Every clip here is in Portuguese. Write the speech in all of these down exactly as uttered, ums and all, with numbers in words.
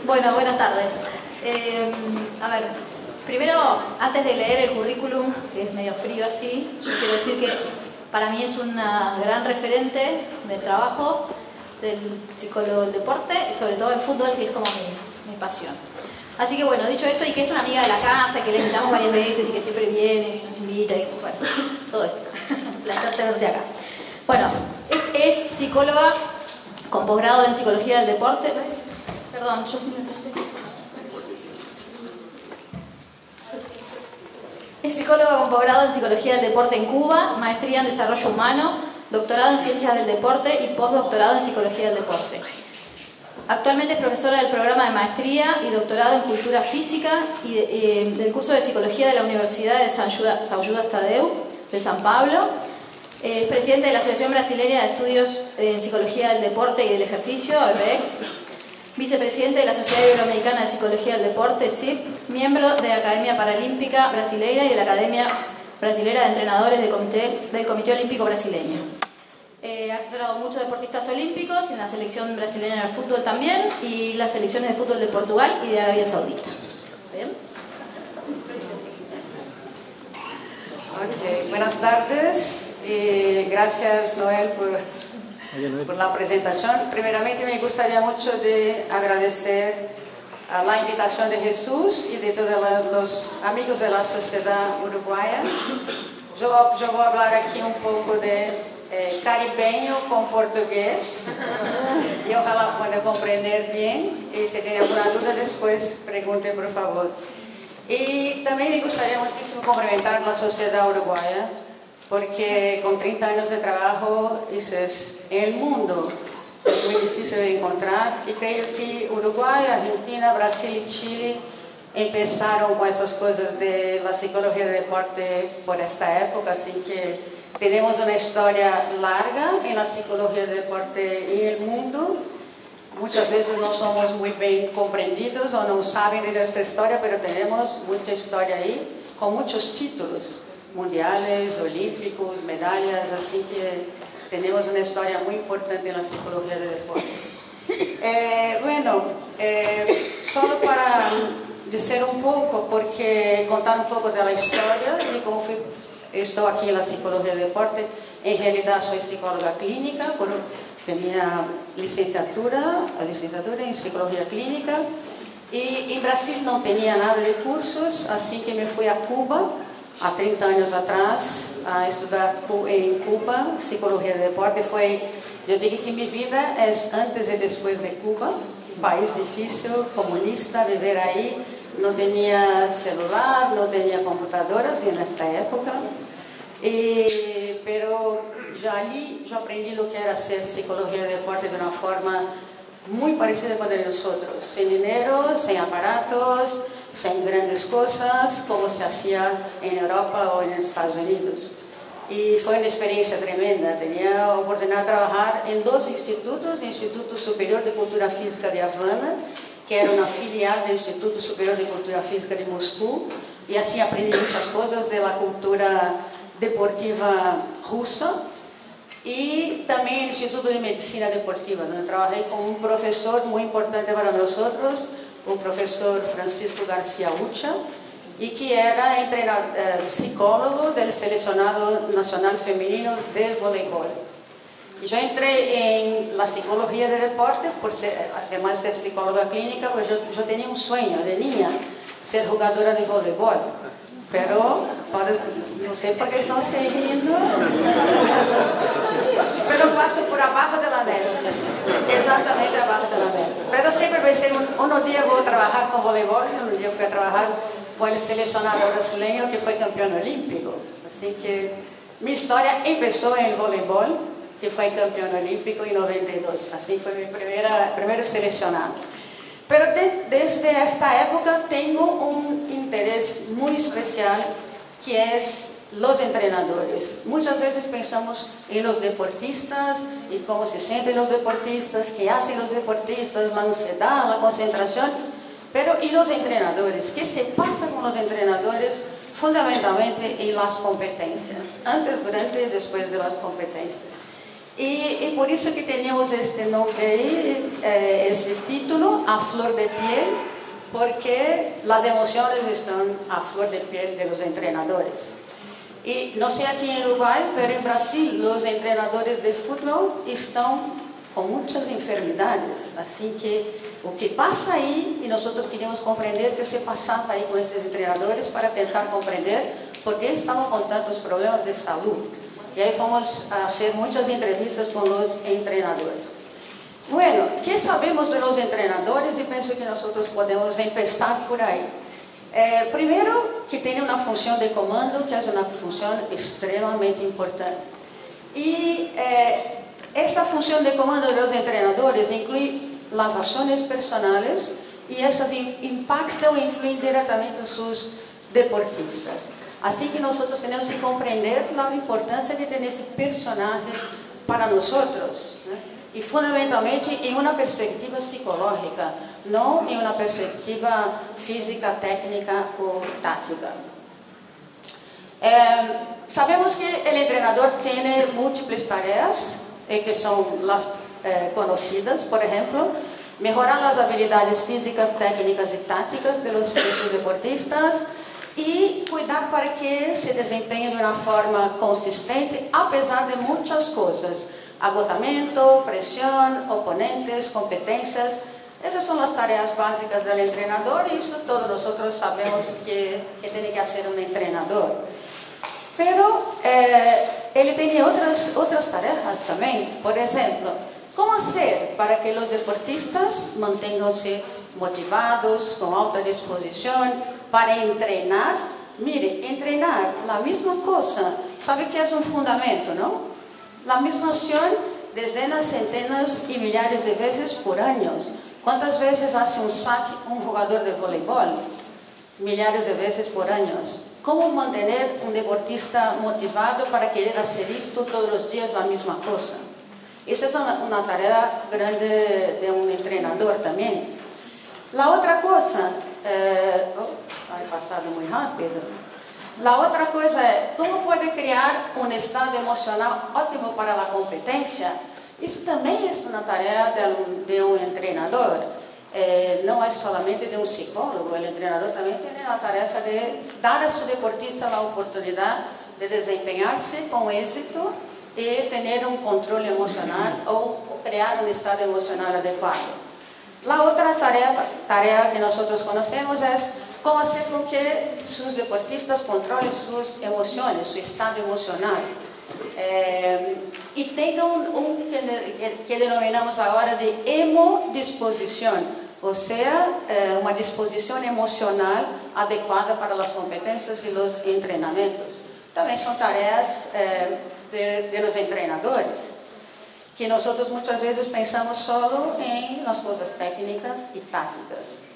Bueno, buenas tardes. Eh, a ver, primero, antes de leer el currículum, que es medio frío así, yo quiero decir que para mí es una gran referente del trabajo del psicólogo del deporte, y sobre todo el fútbol, que es como mi, mi pasión. Así que bueno, dicho esto, y que es una amiga de la casa, que le invitamos varias veces y que siempre viene y nos invita, y bueno, todo eso. Un placer tenerte acá. Bueno, es, es psicóloga con posgrado en psicología del deporte. Perdón, yo simplemente... Es psicóloga con posgrado en psicología del deporte en Cuba, maestría en desarrollo humano, doctorado en ciencias del deporte y postdoctorado en psicología del deporte. Actualmente es profesora del programa de maestría y doctorado en cultura física y de, eh, del curso de psicología de la Universidad de San Judas, São Judas Tadeu de San Pablo. Es eh, presidente de la Asociación Brasileña de Estudios en Psicología del Deporte y del Ejercicio, A B E X. Vicepresidente de la Sociedad Iberoamericana de Psicología del Deporte, S I P. Miembro de la Academia Paralímpica Brasileira y de la Academia Brasilera de Entrenadores del Comité, del Comité Olímpico Brasileño. Eh, ha asesorado a muchos deportistas olímpicos, en la selección brasileña de fútbol también, y las selecciones de fútbol de Portugal y de Arabia Saudita. ¿Bien? Okay. Buenas tardes y gracias, Noel, por, por la presentación. Primeramente me gustaría mucho de agradecer a la invitación de Jesús y de todos los amigos de la sociedad uruguaya. Yo, yo voy a hablar aquí un poco de Eh, caribeño con portugués y ojalá pueda comprender bien, y si tiene alguna duda después pregunten por favor. Y también me gustaría muchísimo complementar la sociedad uruguaya, porque con treinta años de trabajo eso es, en el mundo es muy difícil de encontrar, y creo que Uruguay, Argentina, Brasil y Chile empezaron con esas cosas de la psicología del deporte por esta época, así que tenemos una historia larga en la psicología del deporte en el mundo. Muchas veces no somos muy bien comprendidos o no saben de nuestra historia, pero tenemos mucha historia ahí, con muchos títulos mundiales, olímpicos, medallas, así que tenemos una historia muy importante en la psicología del deporte. Eh, bueno, eh, solo para decir un poco, porque contar un poco de la historia y cómo fue. Estoy aquí en la psicología del deporte. En realidad soy psicóloga clínica, por, tenía licenciatura, licenciatura en psicología clínica, y en Brasil no tenía nada de cursos, así que me fui a Cuba, a treinta años atrás, a estudiar en Cuba psicología del deporte. Fue, yo digo que mi vida es antes y después de Cuba, un país difícil, comunista, vivir ahí. No tenía celular, no tenía computadoras en esta época, y, pero ya allí yo aprendí lo que era hacer psicología de deporte de una forma muy parecida con nosotros, sin dinero, sin aparatos, sin grandes cosas, como se hacía en Europa o en Estados Unidos. Y fue una experiencia tremenda. Tenía la oportunidad de trabajar en dos institutos, el Instituto Superior de Cultura Física de Havana, que era una filial del Instituto Superior de Cultura Física de Moscú, y así aprendí muchas cosas de la cultura deportiva rusa, y también el Instituto de Medicina Deportiva, donde trabajé con un profesor muy importante para nosotros, el profesor Francisco García Ucha, y que era entrenador, eh, psicólogo del seleccionado nacional femenino de voleibol. Y yo entré en la psicología de deporte, por ser, además de ser psicóloga clínica, pues yo, yo tenía un sueño de niña, ser jugadora de voleibol. Pero, no sé por qué están se riendo, pero paso por abajo de la net, exactamente abajo de la net. Pero siempre pensé, un, un día voy a trabajar con voleibol, un día fui a trabajar con el seleccionado brasileño que fue campeón olímpico. Así que mi historia empezó en el voleibol, que fue campeón olímpico en noventa y dos, así fue mi primera, primero seleccionado. Pero de, desde esta época tengo un interés muy especial, que es los entrenadores. Muchas veces pensamos en los deportistas y cómo se sienten los deportistas, qué hacen los deportistas, la ansiedad, la concentración, pero ¿y los entrenadores? ¿Qué se pasa con los entrenadores? Fundamentalmente en las competencias, antes, durante y después de las competencias. Y, y por eso que tenemos este nombre ahí, eh, ese título, A Flor de Piel, porque las emociones están a flor de piel de los entrenadores. Y no sé aquí en Uruguay, pero en Brasil los entrenadores de fútbol están con muchas enfermedades. Así que lo que pasa ahí, y nosotros queremos comprender qué se pasaba ahí con estos entrenadores para intentar comprender por qué estaban con tantos problemas de salud. Y ahí fomos a hacer muchas entrevistas con los entrenadores. Bueno, ¿qué sabemos de los entrenadores? Y pienso que nosotros podemos empezar por ahí. Eh, primero, que tiene una función de comando, que es una función extremadamente importante. Y eh, esta función de comando de los entrenadores incluye las acciones personales y esas impactan o influyen directamente en sus deportistas. Así que nosotros tenemos que comprender la importancia de tener ese personaje para nosotros, ¿no? Y fundamentalmente en una perspectiva psicológica, no en una perspectiva física, técnica o táctica. Eh, sabemos que el entrenador tiene múltiples tareas, eh, que son las eh, conocidas, por ejemplo, mejorar las habilidades físicas, técnicas y tácticas de los, de sus deportistas y cuidar para que se desempeñen de una forma consistente, a pesar de muchas cosas. Agotamiento, presión, oponentes, competencias. Esas son las tareas básicas del entrenador y eso todos nosotros sabemos que, que tiene que hacer un entrenador. Pero eh, él tenía otras, otras tareas también. Por ejemplo, ¿cómo hacer para que los deportistas manténganse motivados, con alta disposición, para entrenar? Mire, entrenar, la misma cosa, ¿sabe que es un fundamento, no? La misma acción decenas, centenas y millares de veces por año. ¿Cuántas veces hace un saque un jugador de voleibol? Millares de veces por año. ¿Cómo mantener un deportista motivado para querer hacer esto todos los días la misma cosa? Esa es una, una tarea grande de un entrenador también. La otra cosa, eh, oh, ha pasado muy rápido. La otra cosa es, ¿cómo puede crear un estado emocional ótimo para la competencia? Eso también es una tarea de un, de un entrenador. Eh, no es solamente de un psicólogo, el entrenador también tiene la tarea de dar a su deportista la oportunidad de desempeñarse con éxito y tener un control emocional o, o crear un estado emocional adecuado. La otra tarea, tarea que nosotros conocemos es cómo hacer con que sus deportistas controlen sus emociones, su estado emocional. Eh, y tengan un, un que, que, que denominamos ahora de hemodisposición, o sea, eh, una disposición emocional adecuada para las competencias y los entrenamientos. También son tareas eh, de, de los entrenadores, que nosotros muchas veces pensamos solo en las cosas técnicas y tácticas.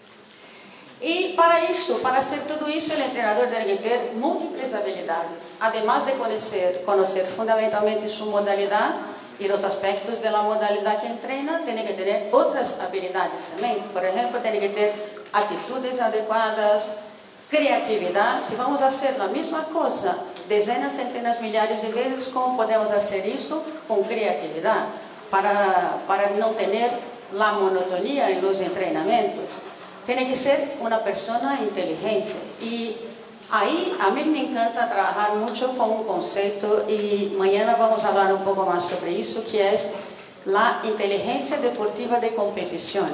Y para eso, para hacer todo eso, el entrenador debe tener múltiples habilidades. Además de conocer, conocer fundamentalmente su modalidad y los aspectos de la modalidad que entrena, tiene que tener otras habilidades también. Por ejemplo, tiene que tener actitudes adecuadas, creatividad. Si vamos a hacer la misma cosa decenas, centenas, millares de veces, ¿cómo podemos hacer eso con creatividad? Para, para no tener la monotonía en los entrenamientos. Tiene que ser una persona inteligente y ahí a mí me encanta trabajar mucho con un concepto y mañana vamos a hablar un poco más sobre eso, que es la inteligencia deportiva de competición.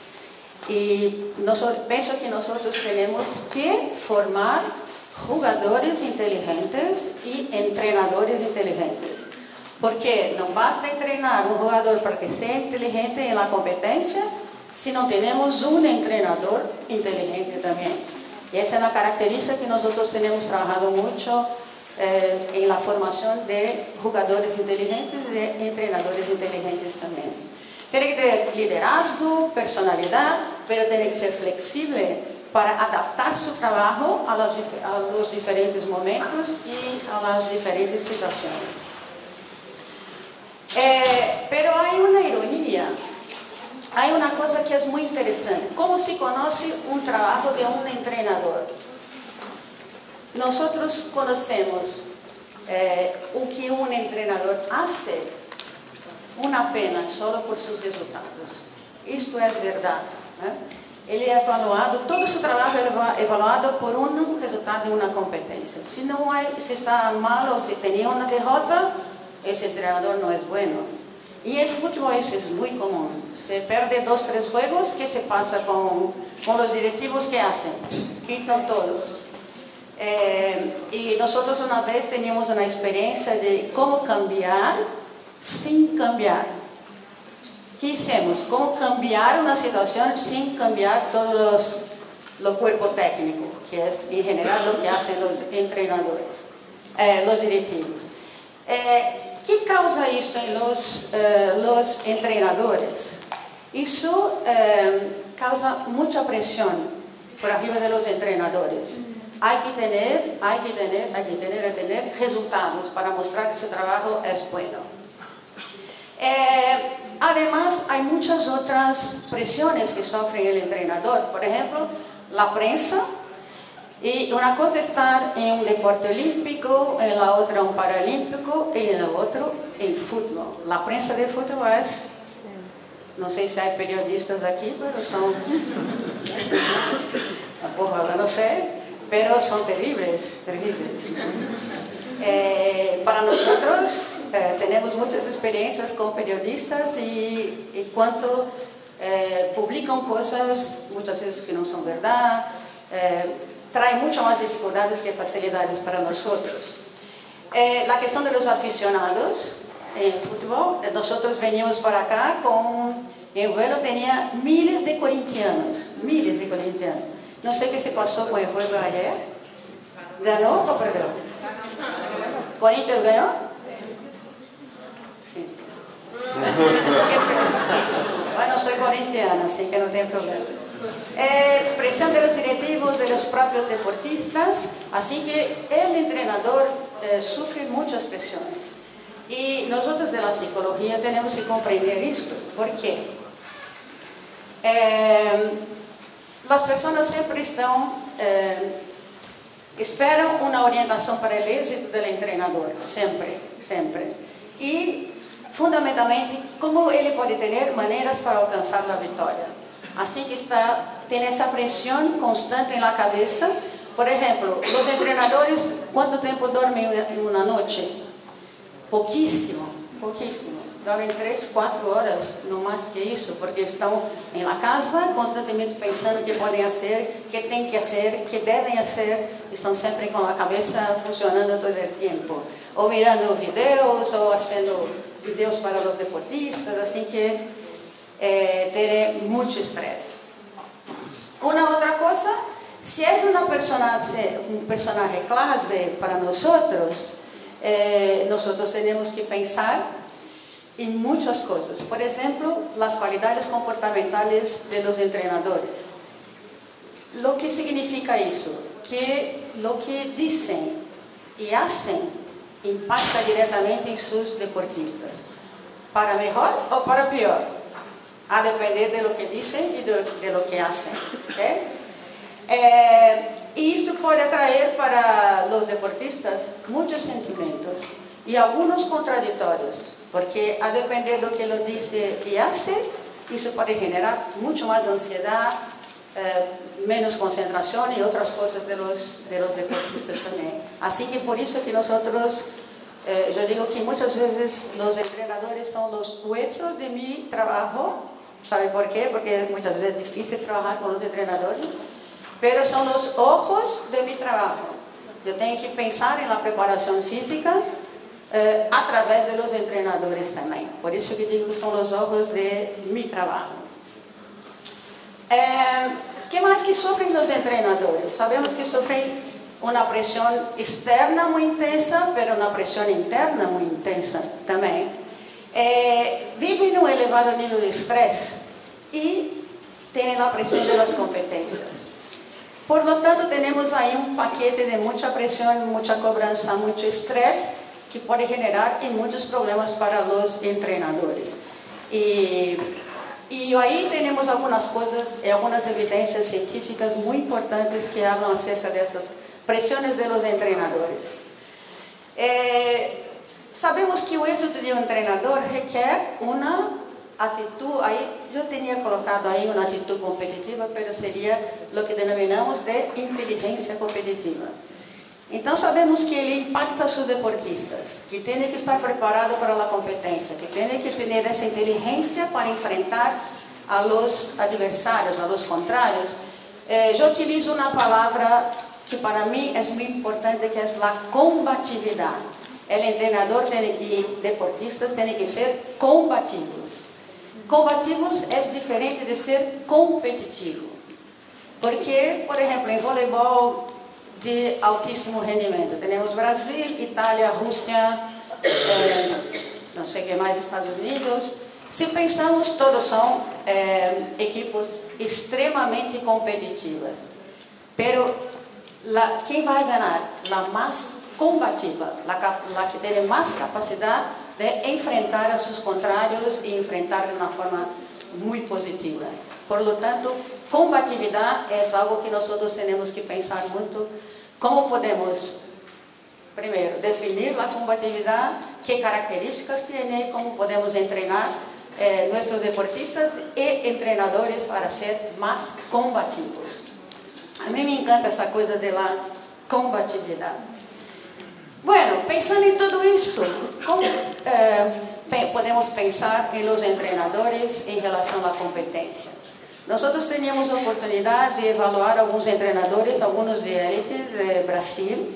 Y nosotros, pienso que nosotros tenemos que formar jugadores inteligentes y entrenadores inteligentes. Porque no basta entrenar un jugador para que sea inteligente en la competencia, si no tenemos un entrenador inteligente también. Y esa es una característica que nosotros tenemos trabajado mucho eh, en la formación de jugadores inteligentes y de entrenadores inteligentes también. Tiene que tener liderazgo, personalidad, pero tiene que ser flexible para adaptar su trabajo a los, a los diferentes momentos y a las diferentes situaciones. Eh, pero hay una ironía. Hay una cosa que es muy interesante. ¿Cómo se conoce un trabajo de un entrenador? Nosotros conocemos eh, o que un entrenador hace una pena solo por sus resultados. Esto es verdad. ¿eh? Ele é evaluado, todo o seu trabalho é evaluado por um resultado de uma competência. Se não é, se está mal ou se tem uma derrota, esse treinador não é bueno. E no futebol isso é muito comum. Se perde dois, três jogos, que se passa com, com os diretivos que fazem? Quitam todos. É, e nós uma vez tínhamos uma experiência de como cambiar sem cambiar. ¿Qué hicimos? ¿Cómo cambiar una situación sin cambiar todos los cuerpos técnicos, que es en general lo que hacen los entrenadores, eh, los directivos? Eh, ¿Qué causa esto en los, eh, los entrenadores? Eso eh, causa mucha presión por arriba de los entrenadores. Hay que tener, hay que tener, hay que tener, hay que tener resultados para mostrar que su trabajo es bueno. Eh, además, hay muchas otras presiones que sufre el entrenador. Por ejemplo, la prensa. Y una cosa es estar en un deporte olímpico, en la otra un paralímpico y en la otra en fútbol. La prensa de fútbol es, no sé si hay periodistas aquí, pero son, no sé, pero son terribles, terribles. Eh, para nosotros, Eh, tenemos muchas experiencias con periodistas y, y cuando eh, publican cosas, muchas veces que no son verdad, eh, trae mucho más dificultades que facilidades para nosotros. Eh, la cuestión de los aficionados en fútbol, nosotros venimos para acá con, el vuelo tenía miles de corintianos, miles de corintianos. No sé qué se pasó con el juego ayer. ¿Ganó o perdió? ¿Corinthians ganó? Bueno, soy corintiana, así que no tengo problema. Eh, presión de los directivos, de los propios deportistas, así que el entrenador eh, sufre muchas presiones. Y nosotros de la psicología tenemos que comprender esto. ¿Por qué? Eh, las personas siempre están, eh, esperan una orientación para el éxito del entrenador, siempre, siempre. Y fundamentalmente, como ele pode ter maneiras para alcançar a vitória. Assim que está, tem essa pressão constante na cabeça. Por exemplo, os treinadores, quanto tempo dormem em uma noite? Pouquíssimo, pouquíssimo. Dormem três, quatro horas, não mais que isso, porque estão em la casa, constantemente pensando o que podem fazer, o que têm que fazer, o que devem fazer. Estão sempre com a cabeça funcionando todo o tempo. Ou mirando vídeos, ou fazendo videos para los deportistas, así que eh, tiene mucho estrés. Una otra cosa, si es una persona, un personaje clave para nosotros, eh, nosotros tenemos que pensar en muchas cosas. Por ejemplo, las cualidades comportamentales de los entrenadores. Lo que significa eso, que lo que dicen y hacen impacta diretamente em seus deportistas, para melhor ou para pior, a depender de lo que dizem e de, de lo que hacen. ¿Okay? Eh, e isso pode atrair para os deportistas muitos sentimentos e alguns contraditórios, porque a depender do que ele diz e hace, isso pode generar muito mais ansiedade, eh, menos concentración y otras cosas de los, de los deportistas también. Así que por eso que nosotros, eh, yo digo que muchas veces los entrenadores son los huesos de mi trabajo. ¿Sabe por qué? Porque muchas veces es difícil trabajar con los entrenadores, pero son los ojos de mi trabajo. Yo tengo que pensar en la preparación física eh, a través de los entrenadores también. Por eso que digo que son los ojos de mi trabajo. Eh, ¿Qué más que sufren los entrenadores? Sabemos que sufren una presión externa muy intensa, pero una presión interna muy intensa también. Eh, viven un elevado nivel de estrés y tienen la presión de las competencias. Por lo tanto, tenemos ahí un paquete de mucha presión, mucha cobranza, mucho estrés, que puede generar y muchos problemas para los entrenadores. Y Y ahí tenemos algunas cosas, algunas evidencias científicas muy importantes que hablan acerca de esas presiones de los entrenadores. Eh, sabemos que o êxito de um treinador requer uma atitude, aí eu tinha colocado aí uma atitude competitiva, mas seria o que denominamos de inteligência competitiva. Então sabemos que ele impacta a seus deportistas, que tem que estar preparado para a competência, que tem que ter essa inteligência para enfrentar a los adversários, a los contrários. Eh, eu utilizo uma palavra que para mim é muito importante, que é a combatividade. O treinador tem, e deportistas têm que ser combativos. Combativos é diferente de ser competitivo. Porque, por exemplo, em voleibol de altíssimo rendimento, temos Brasil, Itália, Rússia, eh, não sei o que mais, Estados Unidos. Se pensamos, todos são eh, equipos extremamente competitivas. Pero la, quem vai ganhar? A mais combativa, a que tem mais capacidade de enfrentar a seus contrários e enfrentar de uma forma muito positiva. Por lo tanto, combatividade é algo que nós todos temos que pensar muito. Como podemos, primeiro, definir a combatividade, que características tem, como podemos treinar eh, nossos deportistas e treinadores para ser mais combativos. A mim me encanta essa coisa da combatividade. Bueno, pensando em tudo isso, como eh, podemos pensar em los treinadores em relação à competência? Nós tínhamos a oportunidade de evaluar alguns treinadores, alguns de élite de Brasil,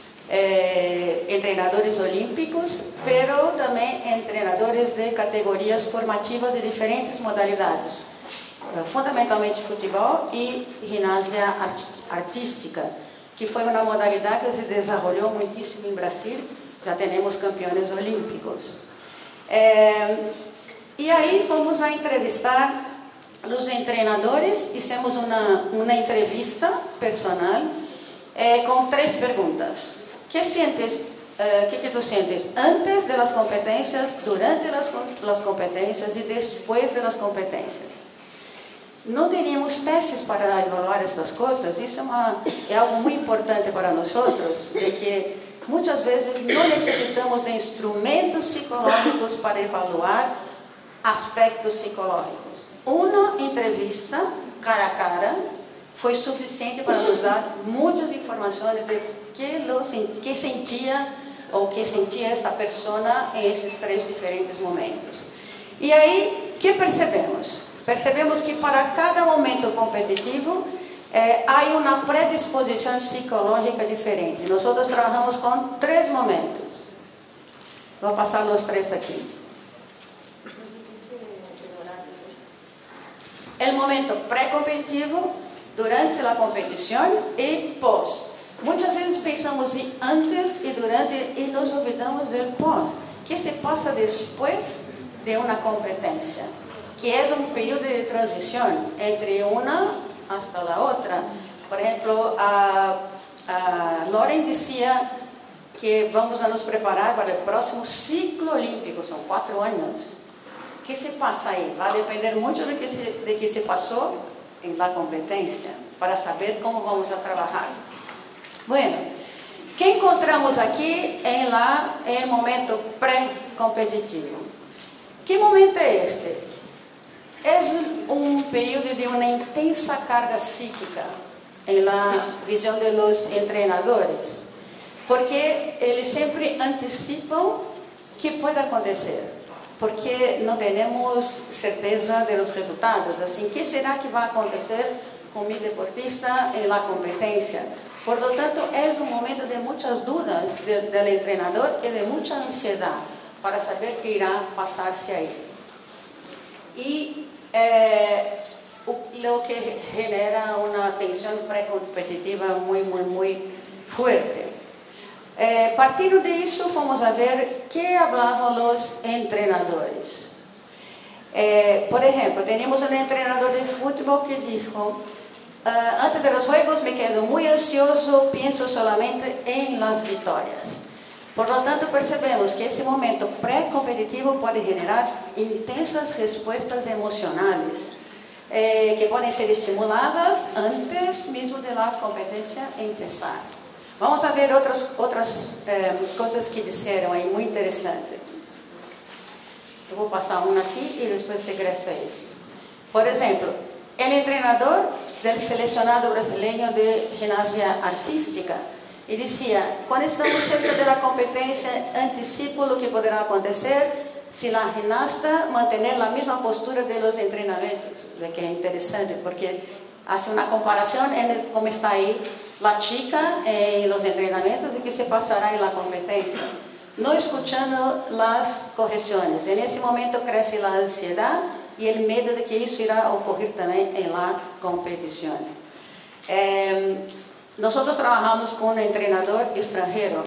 eh, treinadores olímpicos, pero também treinadores de categorias formativas de diferentes modalidades, fundamentalmente futebol e ginástica artística, que foi uma modalidade que se desenvolveu muitíssimo em Brasil. Já temos campeões olímpicos. É, e aí fomos a entrevistar os treinadores, fizemos uma, uma entrevista personal é, com três perguntas. Que sientes, uh, que, que tu sientes antes das competências, durante as competências e depois das competências? Não teríamos testes para evaluar estas coisas. Isso é, uma, é algo muito importante para nós, de que muitas vezes não necessitamos de instrumentos psicológicos para evaluar aspectos psicológicos. Uma entrevista cara a cara foi suficiente para nos dar muitas informações de que, los, que sentia ou que sentia esta pessoa em esses três diferentes momentos. E aí, o que percebemos? Percebemos que para cada momento competitivo eh, há uma predisposição psicológica diferente. Nós trabalhamos com três momentos. Vou passar os três aqui. O momento pré-competitivo, durante a competição e pós. Muitas vezes pensamos em antes e durante e nos olvidamos do pós. O que se passa depois de uma competência? Que é um período de transição entre uma hasta a outra. Por exemplo, a, a Lauren dizia que vamos a nos preparar para o próximo ciclo olímpico, são quatro anos. O que se passa aí? Vai depender muito do que se, de que se passou em la competência, para saber como vamos a trabalhar. Bueno, o que encontramos aqui em lá em momento pré-competitivo? Que momento é este? É um período de uma intensa carga psíquica em la visão de los treinadores, porque eles sempre antecipam que pode acontecer, porque não temos certeza dos resultados. Assim, o que será que vai acontecer com o deportista em la competência? Por lo tanto, é um momento de muitas dúvidas do treinador e de muita ansiedade para saber o que irá passar-se aí. E eh, o, o que genera uma tensão pré-competitiva muito, muito, muito forte. Eh, partindo disso, fomos a ver o que falavam os treinadores. Eh, por exemplo, tínhamos um treinador de futebol que disse: Uh, antes de los juegos me quedo muy ansioso, pienso solamente en las victorias. Por lo tanto, percebemos que esse momento pré-competitivo pode generar intensas respostas emocionales eh, que podem ser estimuladas antes mesmo de la competencia empezar. Vamos a ver outras, outras eh, coisas que disseram aí, muito interessante. Eu vou passar uma aqui e depois regresso a isso. Por exemplo, el treinador del seleccionado brasileño de gimnasia artística, e dizia, quando estamos cerca da competência, antecipo o que poderá acontecer se a gimnasta manter a mesma postura de los entrenamentos. Que é interessante, porque faz uma comparação em como está aí a chica em los entrenamentos e que se passará em la competência. Não escutando as correções. Nesse momento cresce a ansiedade e o medo de que isso irá ocorrer também em la competição. Eh, Nosotros trabajamos con un entrenador extranjero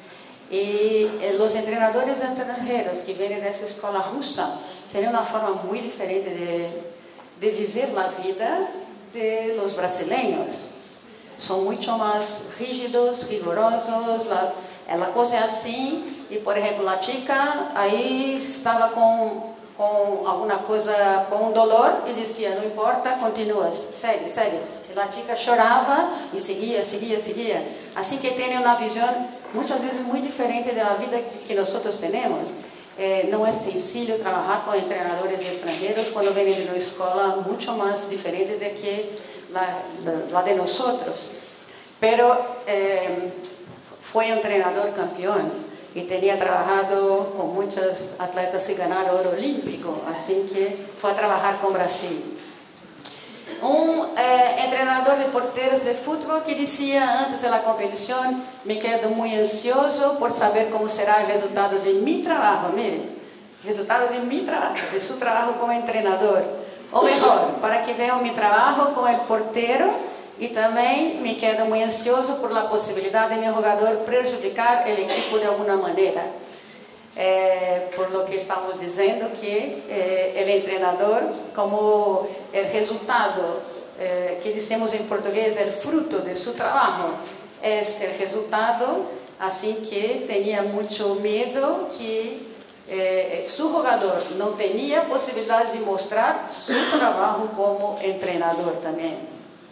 y eh, los entrenadores extranjeros que vienen de esa escuela rusa tienen una forma muy diferente de, de vivir la vida de los brasileños. Son mucho más rígidos, rigurosos, la, la cosa es así. Y por ejemplo, la chica ahí estaba con, con alguna cosa, con un dolor y decía, no importa, continúa, segue, segue. A chica chorava e seguia, seguia, seguia. Assim que tem uma visão, muitas vezes, muito diferente da vida que nós temos. Eh, não é sencillo trabalhar com treinadores estrangeiros quando vêm de uma escola muito mais diferente do que a de nós. Pero eh, foi um treinador campeão e tinha trabalhado com muitos atletas que ganharam ouro olímpico. Assim que foi a trabalhar com o Brasil. Um eh, treinador de porteiros de futebol que dizia antes da competição, me quedo muito ansioso por saber como será o resultado de meu trabalho, mire, resultado de meu trabalho, de seu trabalho como treinador, ou melhor, para que vejam meu trabalho como el porteiro e também me quedo muito ansioso por a possibilidade de meu jogador prejudicar o equipo de alguma maneira. Eh, por lo que estamos dizendo que eh, el entrenador, como el resultado eh, que dizemos em português, el fruto de su trabajo, es el resultado, assim que tinha muito medo que eh, su jogador não tinha possibilidade de mostrar su trabalho como entrenador também.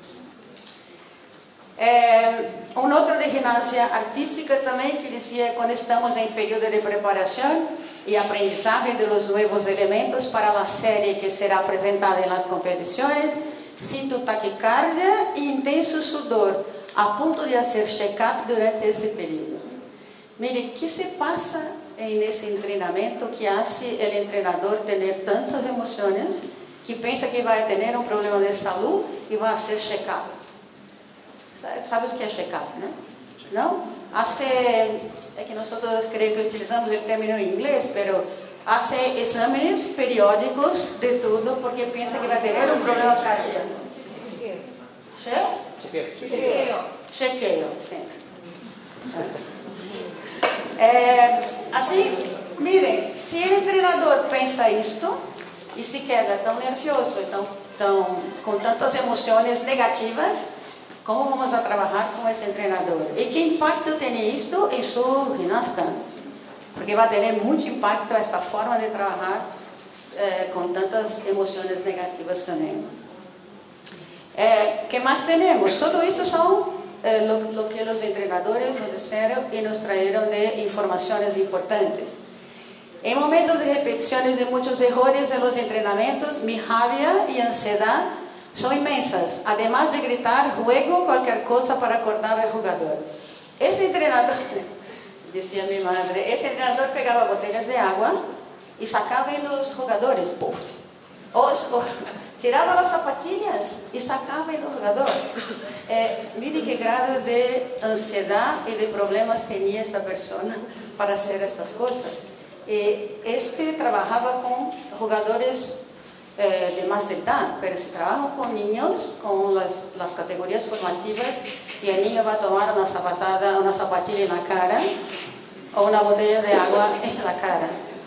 É, um outro de ginástica artística também que dizia quando estamos em período de preparação e aprendizagem de los novos elementos para a série que será apresentada em las competições, sinto taquicardia e intenso sudor a ponto de fazer check-up durante esse período. Mire, o que se passa nesse treinamento que faz o treinador ter tantas emoções que pensa que vai ter um problema de saúde e vai fazer check-up? Sabe o que é check-up, né? Não? Hace, é que nós creio que utilizamos o termo em inglês, mas hace exames periódicos de tudo porque pensa que vai ter um problema cardíaco. Chequeio? Chequeio. Chequeio, sim. É, assim, mirem, se o treinador pensa isto e se queda tão nervioso, tão, tão, com tantas emoções negativas, como vamos a trabalhar com esse treinador? E que impacto tem isto em seu ginasta? Porque vai ter muito impacto esta forma de trabalhar eh, com tantas emoções negativas também. Eh, que mais temos? Tudo isso são eh, lo, lo que os treinadores nos disseram e nos traíram de informações importantes. Em momentos de repetições de muitos erros em los treinamentos, mi rabia e ansiedade são imensas, además de gritar, juego qualquer coisa para acordar o jogador. Esse treinador, dizia minha madre, esse treinador pegava botelhas de água e sacava em os jogadores, puff. Os, o, tirava as sapatilhas e sacava em o jogador. É, mire que grado de ansiedade e de problemas tinha essa pessoa para fazer essas coisas. E este trabalhava com jogadores Eh, de más edad, pero si trabajo con niños, con las, las categorías formativas, y el niño va a tomar una zapatada, una zapatilla en la cara, o una botella de agua en la cara.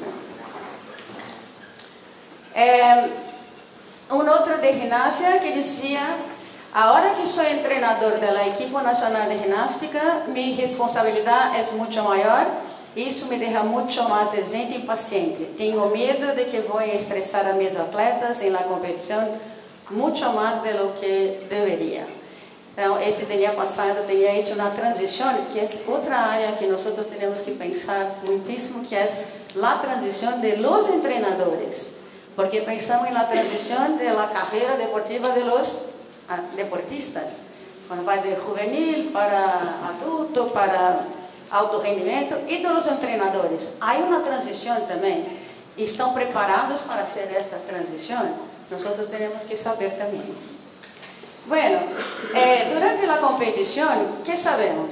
Eh, un otro de gimnasia que decía, ahora que soy entrenador del equipo nacional de gimnástica, mi responsabilidad es mucho mayor. Isso me deixa muito mais gente impaciente. Tenho medo de que vou estressar a meus atletas em la competição muito mais do que deveria. Então, esse dia passado, tinha hecho uma transição, que é outra área que nós temos que pensar muitíssimo, que é a transição de los entrenadores. Porque pensamos na transição da carreira deportiva de los deportistas. Quando vai de juvenil para adulto, para alto rendimento, e dos treinadores. Há uma transição também. Estão preparados para fazer esta transição? Nós temos que saber também. Bueno, eh, durante a competição, que sabemos?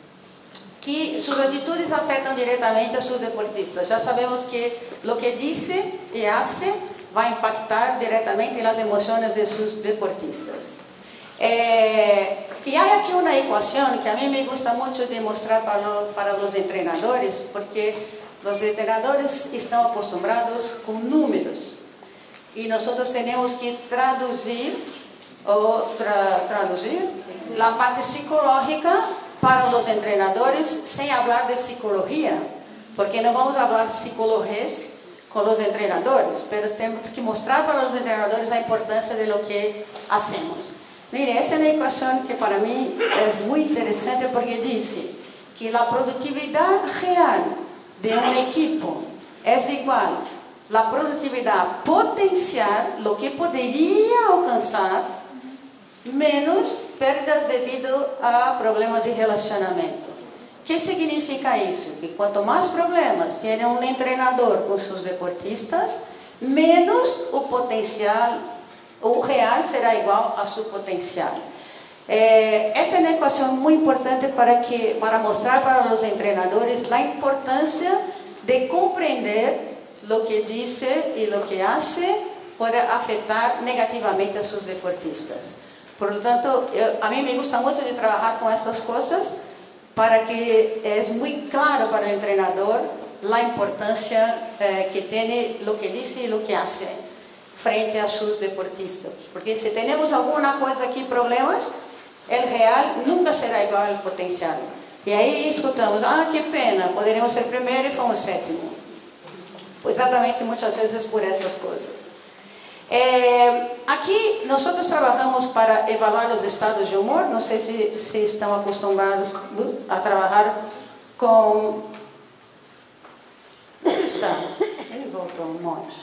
Que suas atitudes afetam diretamente a seus deportistas. Já sabemos que o que diz e hace vai impactar diretamente nas emoções de seus deportistas. Eh, e há aqui uma equação que a mim me gusta muito de mostrar para, para os treinadores, porque os treinadores estão acostumados com números. E nós temos que traduzir, ou tra, traduzir a parte psicológica para os treinadores sem falar de psicologia, porque não vamos falar de psicologés com os treinadores, mas temos que mostrar para os treinadores a importância de lo que hacemos. Mire, essa é uma equação que para mim é muito interessante, porque diz que a produtividade real de um equipo é igual à produtividade potencial, o que poderia alcançar, menos perdas devido a problemas de relacionamento. O que significa isso? Que quanto mais problemas tem um treinador com seus deportistas, menos o potencial, o real será igual a seu potencial. Eh, essa é uma equação muito importante para, que, para mostrar para os treinadores a importância de compreender o que diz e o que hace pode afetar negativamente a seus deportistas. Por lo tanto, eu, a mim me gusta muito de trabalhar com essas coisas, para que é muito claro para o treinador a importância eh, que tem o que diz e o que hace frente a seus deportistas. Porque se temos alguma coisa aqui, problemas, o real nunca será igual ao potencial. E aí escutamos, ah, que pena, poderíamos ser primeiro e fomos sétimo. Exatamente, muitas vezes por essas coisas. É, aqui, nós trabalhamos para evaluar os estados de humor. Não sei se, se estão acostumados a trabalhar com... Onde está? Ele voltou um monte.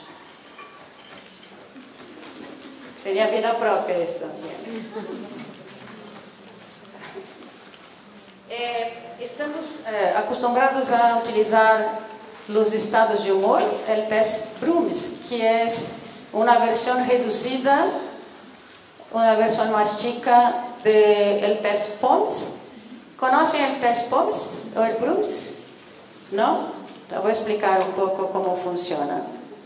Teria vida própria isso também. É, estamos é, acostumados a utilizar os estados de humor, o teste Brooms, que é uma versão reduzida, uma versão mais chica do teste P O M S. Conhecem o teste P O M S ou o Brooms? Não? Então vou explicar um pouco como funciona.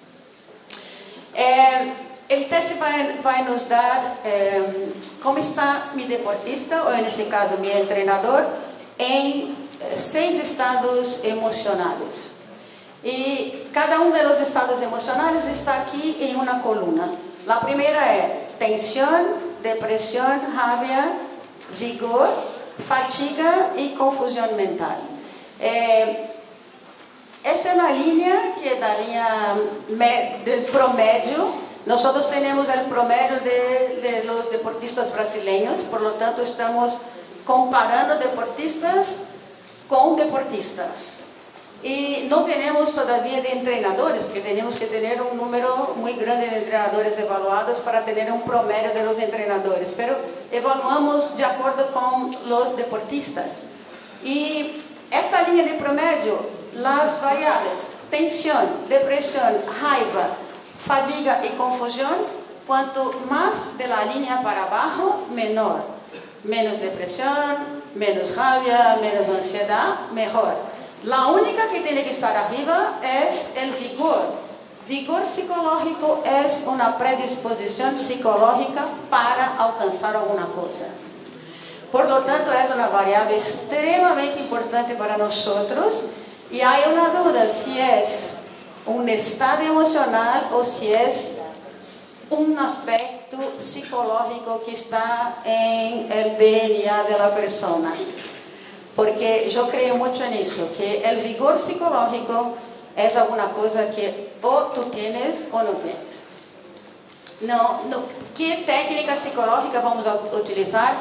É, o teste vai, vai nos dar é, como está meu deportista, ou nesse caso meu treinador, em seis estados emocionais. E cada um dos estados emocionais está aqui em uma coluna. A primeira é tensão, depressão, raiva, vigor, fatiga e confusão mental. É, essa é uma linha que é da linha do promédio. Nós temos o promédio de, de los deportistas brasileiros, por lo tanto estamos comparando deportistas com deportistas. E não temos todavia de treinadores, porque temos que ter um número muito grande de treinadores evaluados para ter um promédio de los treinadores. Mas evaluamos de acordo com os deportistas. E esta linha de promédio, as variáveis, tensão, depressão, raiva, fadiga e confusão, quanto mais de la linha para abaixo, menor. Menos depressão, menos raiva, menos ansiedade, melhor. A única que tem que estar arriba é o vigor. Vigor psicológico é uma predisposição psicológica para alcançar alguma coisa. Por lo tanto, é uma variável extremamente importante para nós. E há uma dúvida se é um estado emocional ou se é um aspecto psicológico que está em el D N A de la persona. Porque eu creio muito nisso, que o vigor psicológico é alguma coisa que ou tu tienes ou não tienes. Não, não. Que técnica psicológica vamos utilizar?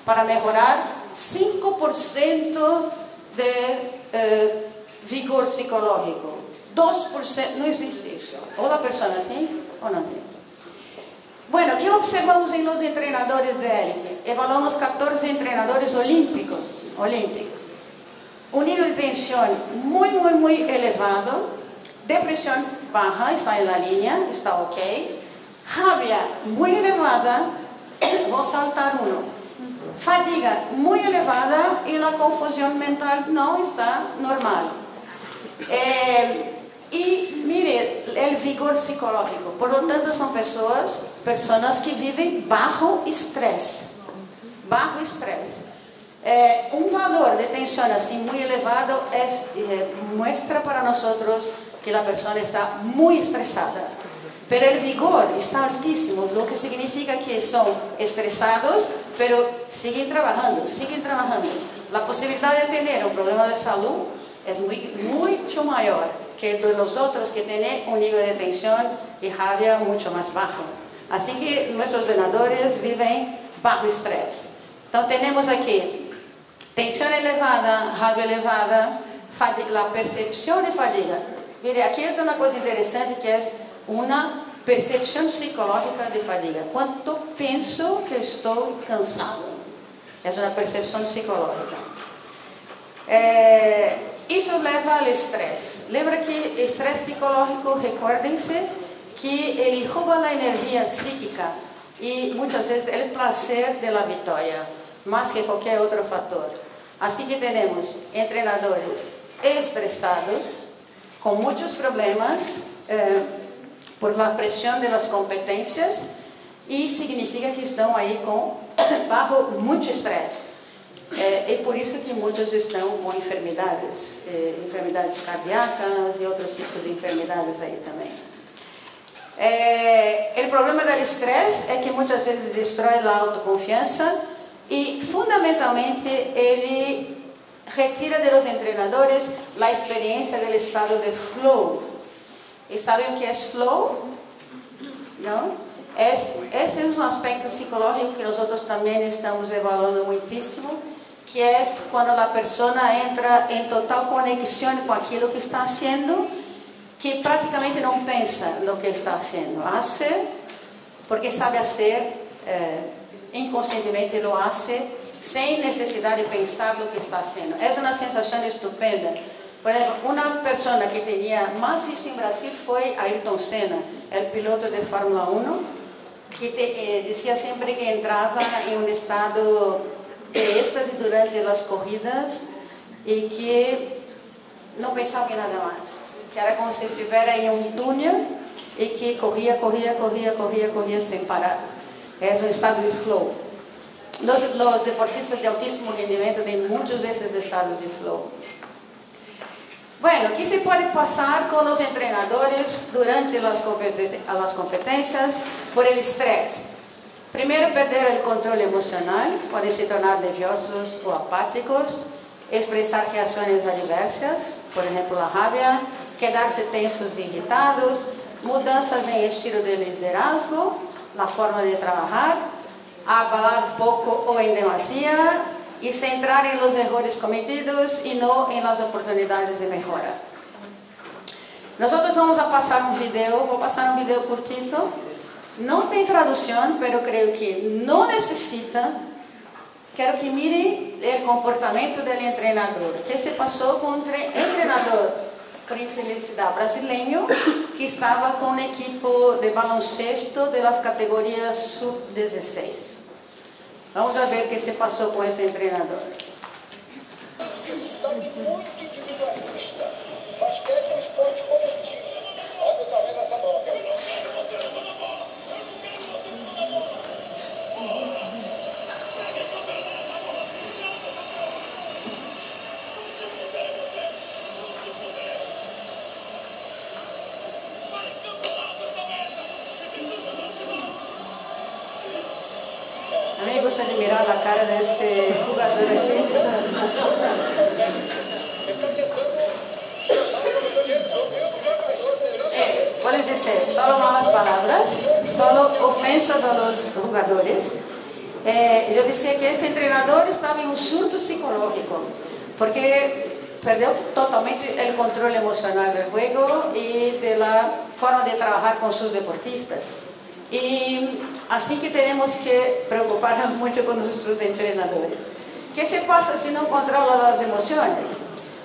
para mejorar cinco por ciento de eh, vigor psicológico. dos por ciento, não existe isso. Ou a pessoa tem ou não tem. Bueno, o que observamos em los treinadores de élite? Evaluamos catorze treinadores olímpicos, olímpicos. Un nível de tensión muy, muy, muy elevado, depresión baja, está en la línea, está ok, rabia muy elevada, voy a saltar uno, fatiga muy elevada y la confusión mental no está normal. Eh, y mire, el vigor psicológico, por lo tanto son personas, personas que viven bajo estrés, bajo estrés. Eh, un valor de tensión así muy elevado es, eh, muestra para nosotros que la persona está muy estresada. Pero el vigor está altísimo, lo que significa que son estresados, pero siguen trabajando, siguen trabajando. La posibilidad de tener un problema de salud es muy, mucho mayor que de los otros que tienen un nivel de tensión y rabia mucho más bajo. Así que nuestros donadores viven bajo estrés. Entonces tenemos aquí tensión elevada, rabia elevada, la percepción de fatiga. Mire, aquí es una cosa interesante que es una percepción psicológica de fatiga. ¿Cuánto pienso que estoy cansado? Es una percepción psicológica. Eh, eso lleva al estrés. Lembra que estrés psicológico, recuérdense, que ele rouba la energía psíquica y muchas veces el placer de la victoria, más que cualquier otro factor. Así que tenemos entrenadores estresados, con muchos problemas eh, por la presión de las competencias y significa que están ahí con, bajo mucho estrés. Eh, y por eso que muchos están con enfermedades, eh, enfermedades cardíacas y otros tipos de enfermedades ahí también. Eh, el problema del estrés es que muchas veces destrói la autoconfianza y fundamentalmente ele retira de los entrenadores la experiencia del estado de flow. ¿Y saben qué es flow? ¿No? Es, ese es un aspecto psicológico que nosotros también estamos evaluando muchísimo, que es cuando la persona entra en total conexión con aquello que está haciendo, que prácticamente no piensa lo que está haciendo, hace porque sabe hacer, eh, inconscientemente lo hace, sin necesidad de pensar lo que está haciendo. Es una sensación estupenda. Por ejemplo, una persona que tenía más eso en Brasil fue Ayrton Senna, el piloto de Fórmula uno, que te, eh, decía siempre que entraba en un estado de éxtasis durante las corridas y que no pensaba en nada más, que era como si estuviera en un túnel y que corría, corría, corría, corría, corría sin parar. Es un estado de flow. Los, los deportistas de altísimo rendimiento tienen muchos de esos estados de flow. Bueno, ¿qué se puede pasar con los entrenadores durante las, competen las competencias por el estrés? Primero, perder el control emocional, pueden se tornar nerviosos o apáticos, expresar reacciones adversas, por ejemplo la rabia, quedarse tensos e irritados, mudanças en estilo de liderazgo, la forma de trabajar, hablar poco o en demasía y centrar en los errores cometidos y no en las oportunidades de mejora. Nosotros vamos a pasar un video, voy a pasar un video cortito, no tiene traducción, pero creo que no necesita. Quiero que miren el comportamiento del entrenador. ¿Qué se pasó con un entrenador, por infelicidad, brasileño, que estaba con un equipo de baloncesto de las categorías sub dieciséis? Vamos a ver qué se pasó con ese entrenador. Muito individualista. Basquete é um esporte coletivo. Olha o tamanho dessa bola, cara. A mí me gusta admirar la cara de este jugador aquí. Eh, puedes decir, solo malas palabras, solo ofensas a los jugadores. Eh, eu dizia que esse treinador estava em um surto psicológico, porque perdeu totalmente o controle emocional do jogo e da forma de trabalhar com seus deportistas. E assim que temos que preocupar-nos muito com nossos treinadores. O que se passa se não controla as emoções?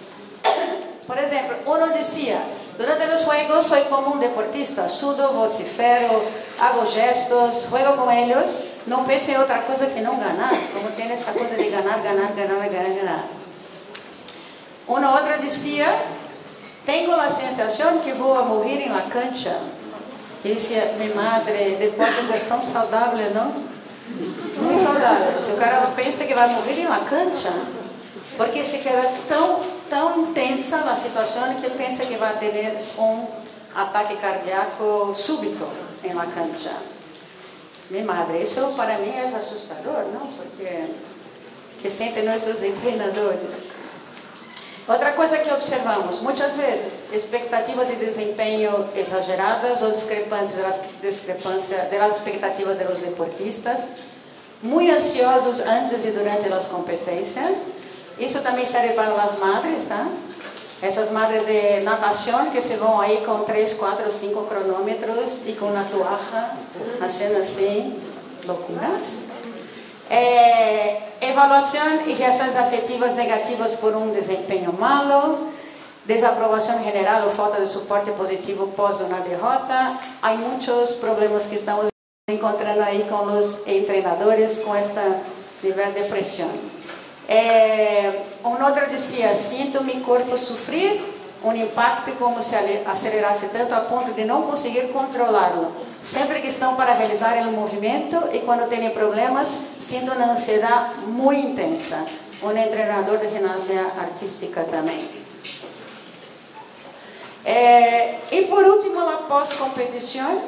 Por exemplo, uno dizia, durante os jogos sou como um deportista, sudo, vocifero, hago gestos, juego com eles, não penso em outra coisa que não ganhar, como tem essa coisa de ganhar, ganhar, ganhar, ganhar, ganhar. Uma outra dizia, tenho a sensação que vou a morrer na cancha. E dizia, minha madre, deportes é tão saudável, não? Muito saudável. Se o cara pensa que vai morrer na cancha, porque se queda tão, tão intensa a situação que ele pensa que vai ter um ataque cardíaco súbito na cancha. Minha madre, isso para mim é assustador, não? Porque que sentem nossos treinadores. Outra coisa que observamos, muitas vezes, expectativas de desempenho exageradas ou discrepantes das, discrepância das expectativas dos deportistas, muito ansiosos antes e durante as competências. Isso também serve para as madres, tá? Essas madres de natação que se vão aí com três, quatro, cinco cronômetros e com uma toalha, fazendo assim, loucuras. É, evaluação e reações afetivas negativas por um desempenho malo, desaprovação general ou falta de suporte positivo após uma derrota. Há muitos problemas que estamos encontrando aí com os treinadores com esta nível de pressão. É, um outro dizia, sinto meu corpo sofrer um impacto como se acelerasse tanto a ponto de não conseguir controlá-lo. Sempre que estão para realizar o movimento e quando têm problemas, sinto uma ansiedade muito intensa. Um treinador de ginástica artística também. É, e por último, a pós-competição.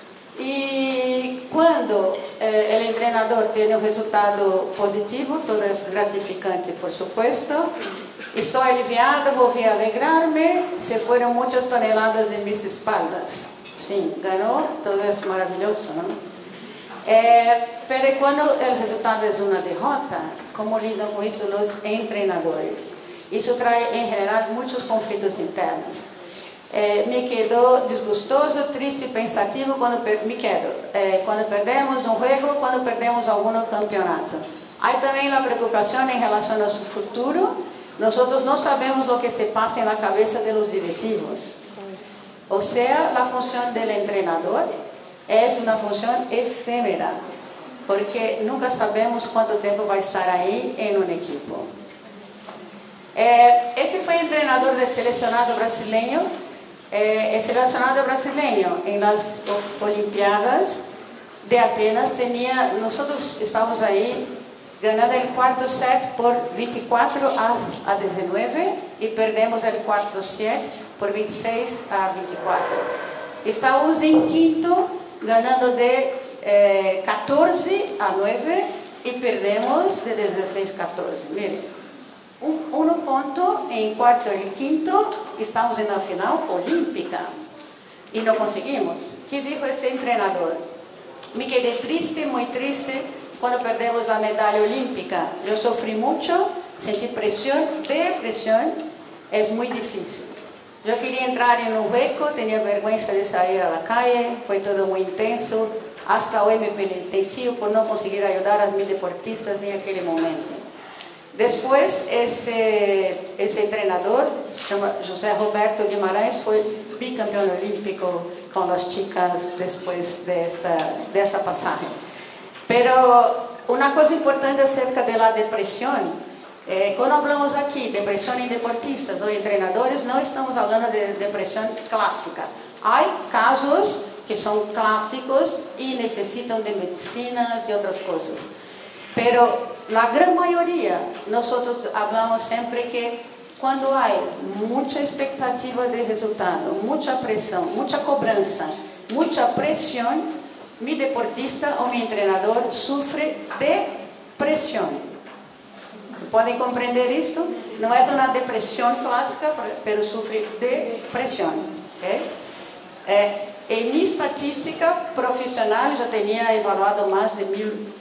E quando eh, o treinador tem um resultado positivo, todo é gratificante, por supuesto. Estou aliviada, vou vir alegrar-me. Se foram muitas toneladas em minhas espaldas. Sim, ganhou, tudo é maravilhoso, não? É, mas quando o resultado é uma derrota, como lidam com isso os treinadores? Isso traz, em geral, muitos conflitos internos. É, me quedou desgostoso, triste, pensativo quando per, me quedo, é, quando perdemos um jogo, quando perdemos algum campeonato. Há também a preocupação em relação ao futuro. Nós não sabemos o que se passa na cabeça dos diretivos. Ou seja, a função do treinador é uma função efêmera, porque nunca sabemos quanto tempo vai estar aí em uma equipe. É, este foi o treinador do selecionado brasileiro. Eh, el seleccionado brasileño en las Olimpiadas de Atenas tenía, nosotros estamos ahí ganando el cuarto set por veinticuatro a diecinueve y perdemos el cuarto set por veintiséis a veinticuatro. Estamos en quinto ganando de eh, catorce a nueve y perdemos de dieciséis a catorce. Miren. Um, um ponto em quarto e quinto, estamos na final olímpica e não conseguimos. O que disse esse treinador? Me quedei triste, muito triste, quando perdemos a medalha olímpica. Eu sofri muito, senti pressão, depressão, é muito difícil. Eu queria entrar em um hueco, tinha vergonha de sair à calle, foi tudo muito intenso. Hasta hoje me penitencio por não conseguir ajudar as minhas deportistas em aquele momento. Depois, esse, esse treinador, chama José Roberto Guimarães, foi bicampeão olímpico com as chicas depois desta, desta passagem. Pero uma coisa importante acerca da depressão, eh, quando falamos aqui de depressão em deportistas ou em treinadores, não estamos falando de depressão clássica. Há casos que são clássicos e necessitam de medicinas e outras coisas. Pero la gran mayoría, nosotros hablamos siempre que cuando hay mucha expectativa de resultado, mucha presión, mucha cobranza, mucha presión, mi deportista o mi entrenador sufre de presión. ¿Pueden comprender esto? No es una depresión clásica, pero sufre de presión. ¿Okay? Eh, en mi estadística profesional, yo tenía evaluado más de mil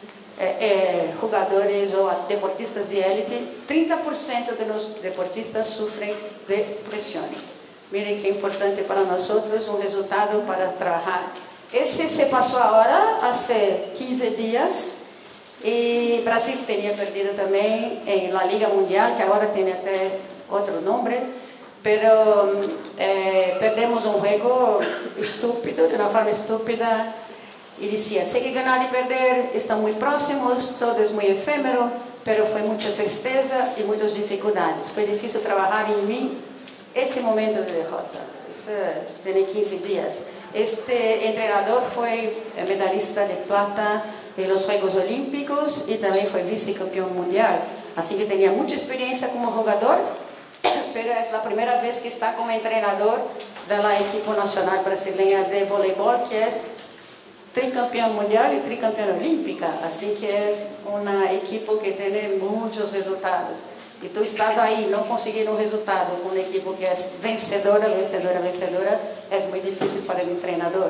eh, eh, jogadores ou deportistas de élite, trinta por ciento de los deportistas sufren de presión. Miren qué importante para nosotros un resultado para trabajar. Ese se pasó ahora, hace quince días, y Brasil tenía perdido también en la Liga Mundial, que ahora tiene até otro nombre, pero eh, perdemos un juego estúpido, de una forma estúpida, y decía, sé que ganar y perder están muy próximos, todo es muy efímero, pero fue mucha tristeza y muchas dificultades. Fue difícil trabajar en mí ese momento de derrota. Tiene quince días. Este entrenador fue medallista de plata en los Juegos Olímpicos y también fue vicecampeón mundial. Así que tenía mucha experiencia como jugador, pero es la primera vez que está como entrenador de la equipo nacional brasileña de voleibol, que es tricampeón mundial y tricampeón olímpica. Así que es un equipo que tiene muchos resultados. Y tú estás ahí, no conseguir un resultado con un equipo que es vencedora, vencedora, vencedora, es muy difícil para el entrenador.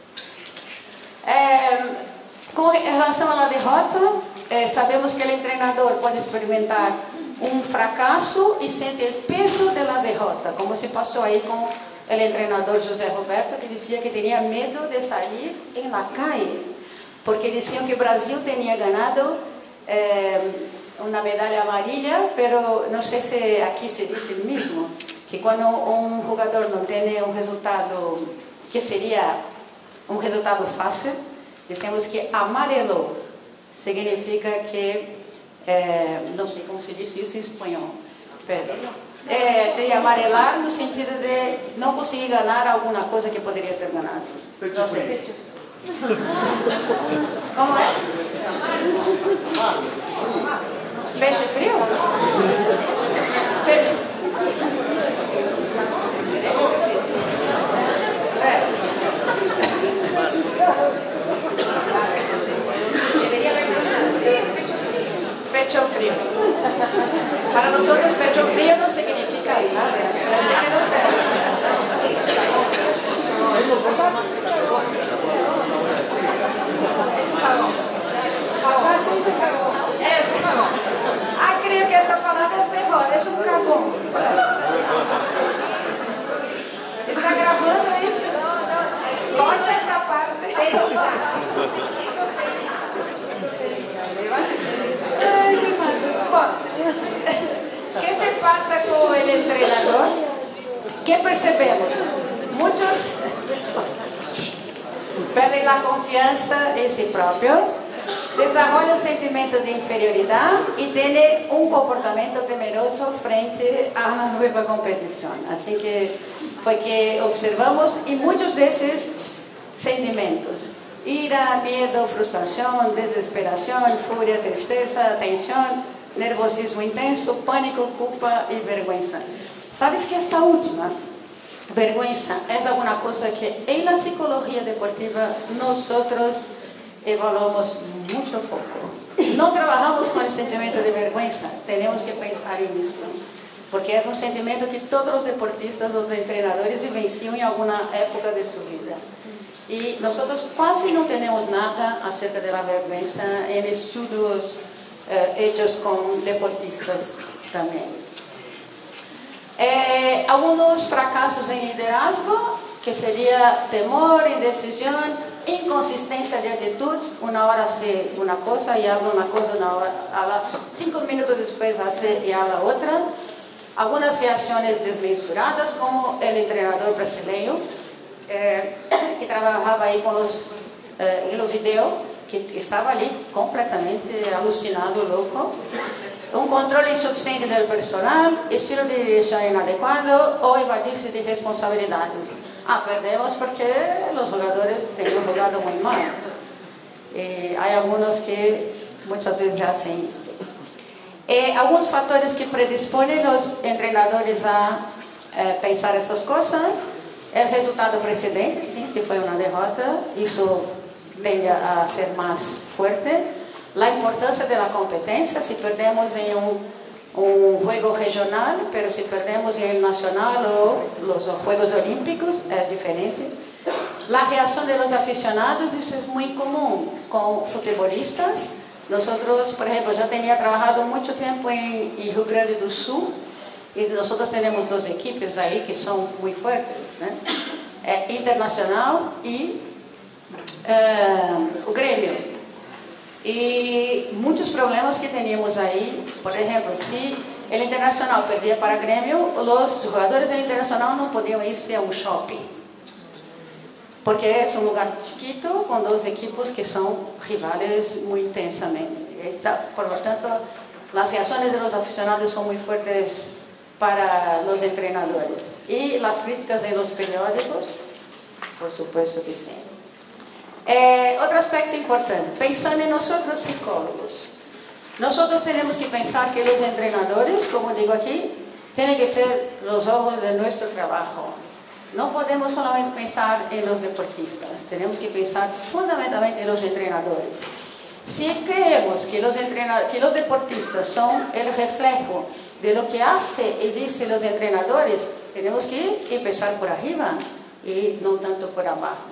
Eh, con relación a la derrota, eh, sabemos que el entrenador puede experimentar un fracaso y siente el peso de la derrota, como se pasó ahí con el entrenador José Roberto, que decía que tenía miedo de salir en la calle, porque decían que Brasil tenía ganado eh, una medalla amarilla, pero no sé si aquí se dice el mismo, que cuando un jugador no tiene un resultado que sería un resultado fácil, decimos que amareló, significa que, eh, no sé cómo se dice eso en español, pero é, de amarelar no sentido de não conseguir ganhar alguma coisa que poderia ter ganhado. Não sei. Como é? Peixe frio? Peixe. É. Pecho frío. Para nosotros pecho frío no significa nada. Así que no sé. Es un cagón. Es un cagón. Ah, creo que esta palabra es mejor. Es un cagón. ¿Está grabando eso? Corta esta parte. Ay, mi madre. Bueno, ¿qué se pasa con el entrenador? ¿Qué percebemos? Muchos perden la confianza en sí propios, desarrollan un sentimiento de inferioridad y tienen un comportamiento temeroso frente a una nueva competición. Así que fue que observamos y muchos de esos sentimientos: ira, miedo, frustración, desesperación, furia, tristeza, tensión, nervosismo intenso, pánico, culpa y vergüenza. ¿Sabes que esta última, vergüenza, es alguna cosa que en la psicología deportiva nosotros evaluamos mucho poco? No trabajamos con el sentimiento de vergüenza, tenemos que pensar en esto, porque es un sentimiento que todos los deportistas, los entrenadores vivencian en alguna época de su vida. Y nosotros casi no tenemos nada acerca de la vergüenza en estudios eh, hechos con deportistas también. Eh, algunos fracasos en liderazgo, que sería temor, indecisión, inconsistencia de actitud. Una hora hace una cosa y habla una cosa, una hora, a las cinco minutos después hace y habla otra. Algunas reacciones desmesuradas, como el entrenador brasileño, eh, que trabajaba ahí con los, eh, en los videos, que estaba ali completamente alucinado, loco. Un control insuficiente del personal, estilo de dirección inadecuado o evadirse de responsabilidades. Ah, perdemos porque los jugadores tenían jugado muy mal. Eh, hay algunos que muchas veces hacen esto. Eh, algunos factores que predisponen los entrenadores a eh, pensar estas cosas: el resultado precedente, sí, si fue una derrota, eso tende a ser más fuerte. La importancia de la competencia: si perdemos en un, un juego regional, pero si perdemos en el nacional o los Juegos Olímpicos, es diferente. La reacción de los aficionados, eso es muy común con futbolistas, Nosotros, por ejemplo, yo tenía trabajado mucho tiempo en, en Rio Grande do Sul, y nosotros tenemos dos equipos ahí que son muy fuertes, ¿no? Eh, Internacional y eh, o Grêmio. Y muchos problemas que teníamos ahí, por ejemplo, si el Internacional perdía para Grêmio, los jugadores del Internacional no podían irse a un shopping, porque es un lugar chiquito con dos equipos que son rivales muy intensamente. Está, por lo tanto, las reacciones de los aficionados son muy fuertes para los entrenadores. Y las críticas de los periódicos, por supuesto que sí. Eh, otro aspecto importante, pensando en nosotros psicólogos. Nosotros tenemos que pensar que los entrenadores, como digo aquí, tienen que ser los ojos de nuestro trabajo. No podemos solamente pensar en los deportistas, tenemos que pensar fundamentalmente en los entrenadores. Si creemos que los, entrenadores, que los deportistas son el reflejo de lo que hace y dice los entrenadores, tenemos que empezar por arriba y no tanto por abajo.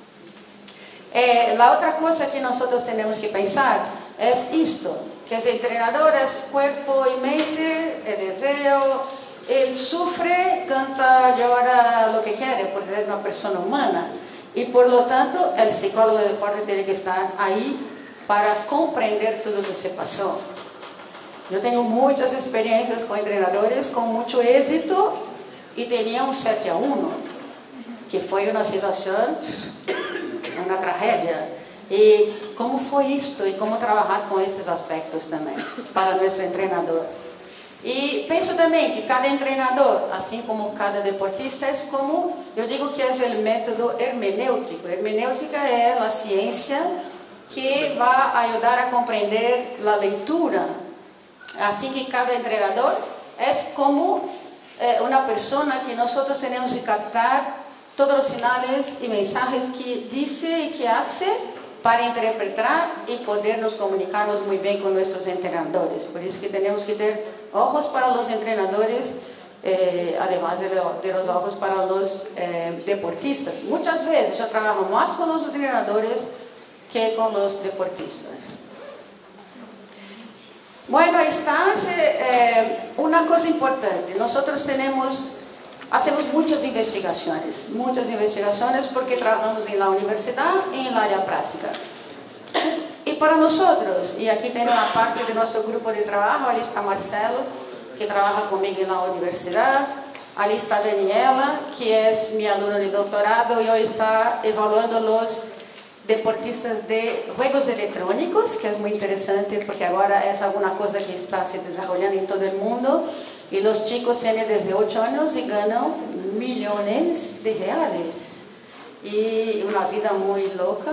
Eh, la otra cosa que nosotros tenemos que pensar es esto, que el entrenador es cuerpo y mente, el deseo. Él sufre, canta, llora, lo que quiere, porque es una persona humana. Y por lo tanto, el psicólogo de deporte tiene que estar ahí para comprender todo lo que se pasó. Yo tengo muchas experiencias con entrenadores con mucho éxito y tenía un siete a uno, que fue una situación, una tragedia. Y cómo fue esto y cómo trabajar con estos aspectos también para nuestro entrenador. Y pienso también que cada entrenador, así como cada deportista, es como, yo digo que es el método hermenéutico. Hermenéutica es la ciencia que va a ayudar a comprender la lectura. Así que cada entrenador es como eh, una persona que nosotros tenemos que captar todos los señales y mensajes que dice y que hace para interpretar y podernos comunicarnos muy bien con nuestros entrenadores. Por eso que tenemos que tener ojos para los entrenadores, eh, además de, lo, de los ojos para los eh, deportistas. Muchas veces yo trabajo más con los entrenadores que con los deportistas. Bueno, ahí está eh, una cosa importante. Nosotros tenemos, hacemos muchas investigaciones, muchas investigaciones porque trabajamos en la universidad y en el área práctica. Y para nosotros, y aquí tengo una parte de nuestro grupo de trabajo, ahí está Marcelo, que trabaja conmigo en la universidad, ahí está Daniela, que es mi alumna de doctorado y hoy está evaluando los deportistas de juegos electrónicos, que es muy interesante porque ahora es alguna cosa que está se desarrollando en todo el mundo y los chicos tienen desde ocho años y ganan millones de reales y una vida muy loca.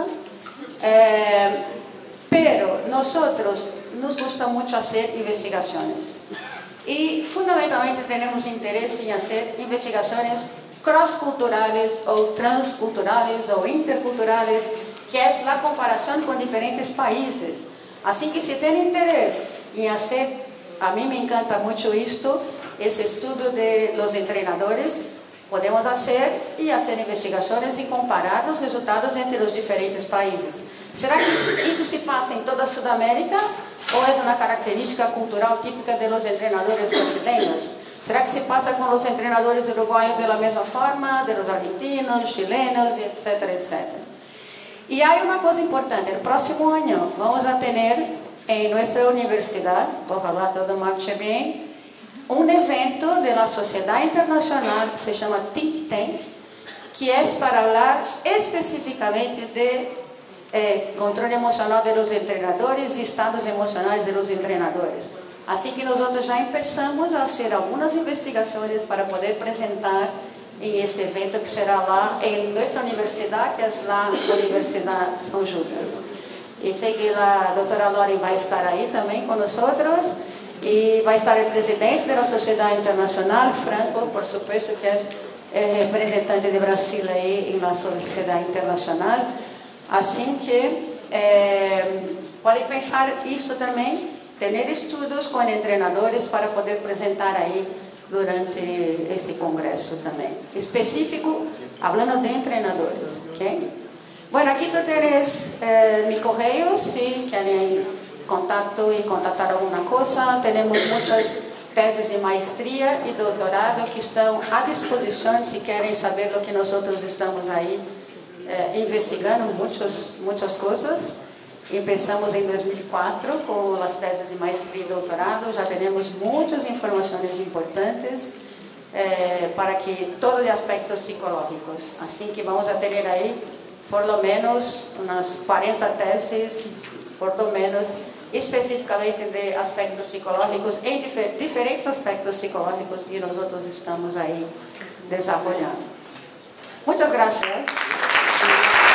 Eh, pero nosotros nos gusta mucho hacer investigaciones y fundamentalmente tenemos interés en hacer investigaciones cross-culturales o transculturales o interculturales, que es la comparación con diferentes países. Así que si tiene interés en hacer, a mí me encanta mucho esto, ese estudio de los entrenadores, podemos hacer y hacer investigaciones y comparar los resultados entre los diferentes países. ¿Será que eso se pasa en toda Sudamérica o es una característica cultural típica de los entrenadores brasileños? ¿Será que se pasa con los entrenadores uruguayos de la misma forma, de los argentinos, chilenos, etcétera, etcétera? Y hay una cosa importante, el próximo año vamos a tener en nuestra universidad, ojalá todo marche bien, un evento de la Sociedad Internacional, se llama Think Tank, que es para hablar específicamente de eh, control emocional de los entrenadores y estados emocionales de los entrenadores. Así que nosotros ya empezamos a hacer algunas investigaciones para poder presentar en este evento que será lá en nuestra universidad, que es la Universidad São Judas. Y sé que la doctora Loren va a estar ahí también con nosotros y va a estar el presidente de la Sociedad Internacional, Franco, por supuesto, que es el representante de Brasil ahí en la Sociedad Internacional. Así que eh, pueden pensar eso también, tener estudios con entrenadores para poder presentar ahí durante esse congresso também. Específico, hablando de entrenadores. ¿Okay? Bueno, aquí tú tienes eh, mi correo, si quieren contacto y contactar alguna cosa. Tenemos muchas teses de maestría y doutorado que están à disposición si quieren saber lo que nosotros estamos ahí eh, investigando, muchos, muchas cosas. Empezamos em dois mil e quatro com as teses de maestria e doutorado, já temos muitas informações importantes eh, para que todos os aspectos psicológicos. Assim que vamos a ter aí, por lo menos, umas quarenta teses, por lo menos, especificamente de aspectos psicológicos, em difer diferentes aspectos psicológicos que nós outros estamos aí desenvolvendo. Muitas graças.